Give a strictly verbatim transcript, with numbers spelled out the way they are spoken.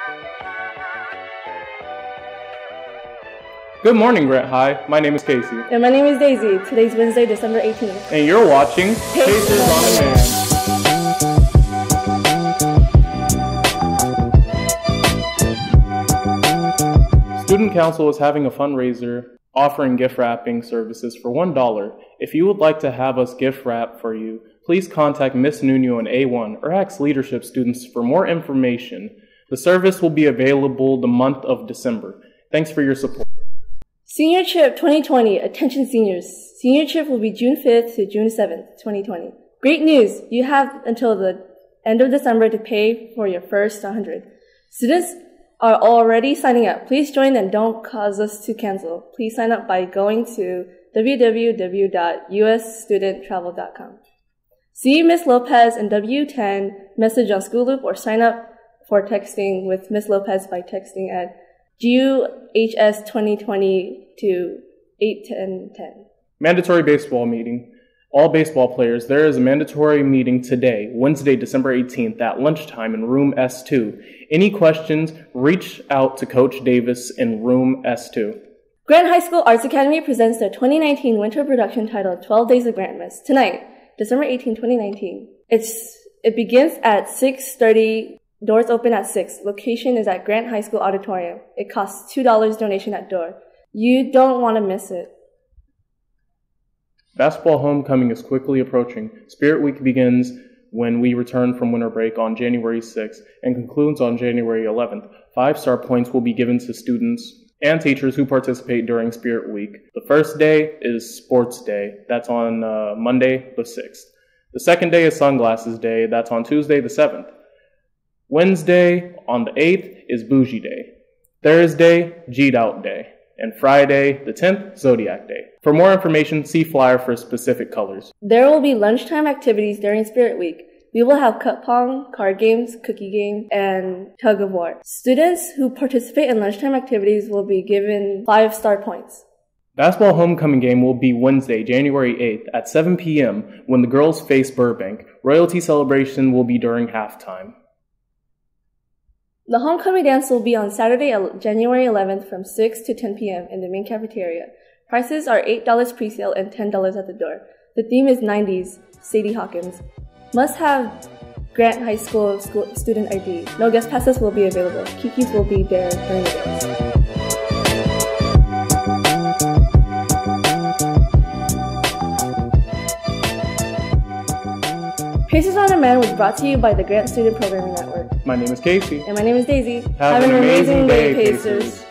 Good morning, Grant High. My name is Casey. And my name is Daisy. Today's Wednesday, December eighteenth. And you're watching Pacers on Demand. Student Council is having a fundraiser offering gift wrapping services for one dollar. If you would like to have us gift wrap for you, please contact Miss Nuno in A one or ask leadership students for more information. The service will be available the month of December. Thanks for your support. Senior Trip twenty twenty. Attention seniors. Senior Trip will be June fifth to June seventh, twenty twenty. Great news! You have until the end of December to pay for your first one hundred. Students are already signing up. Please join and don't cause us to cancel. Please sign up by going to w w w dot u s student travel dot com. See Miz Lopez in W ten, message on School Loop, or sign up for texting with Miz Lopez by texting at G U H S twenty twenty to eight ten ten. Mandatory baseball meeting. All baseball players, there is a mandatory meeting today, Wednesday, December eighteenth at lunchtime in room S two. Any questions, reach out to Coach Davis in room S two. Grant High School Arts Academy presents their twenty nineteen winter production titled twelve Days of Grantmas tonight, December eighteenth, twenty nineteen. It's, it begins at six thirty. Doors open at six. Location is at Grant High School Auditorium. It costs two dollars donation at door. You don't want to miss it. Basketball homecoming is quickly approaching. Spirit Week begins when we return from winter break on January sixth and concludes on January eleventh. Five-star points will be given to students and teachers who participate during Spirit Week. The first day is Sports Day. That's on uh, Monday the sixth. The second day is Sunglasses Day. That's on Tuesday the seventh. Wednesday, on the eighth, is Bougie Day. Thursday, G'd Out Day. And Friday, the tenth, Zodiac Day. For more information, see flyer for specific colors. There will be lunchtime activities during Spirit Week. We will have cup pong, card games, cookie game, and tug of war. Students who participate in lunchtime activities will be given five-star points. Basketball homecoming game will be Wednesday, January eighth at seven p m when the girls face Burbank. Royalty celebration will be during halftime. The homecoming dance will be on Saturday, January eleventh from six to ten p m in the main cafeteria. Prices are eight dollars pre-sale and ten dollars at the door. The theme is nineties, Sadie Hawkins. Must have Grant High School, school student I D. No guest passes will be available. Kikis will be there during the dance. Pacers on Demand was brought to you by the Grant Student Programming Network. My name is Casey. And my name is Daisy. Have, Have an, an amazing, amazing day, day, Pacers. Pacers.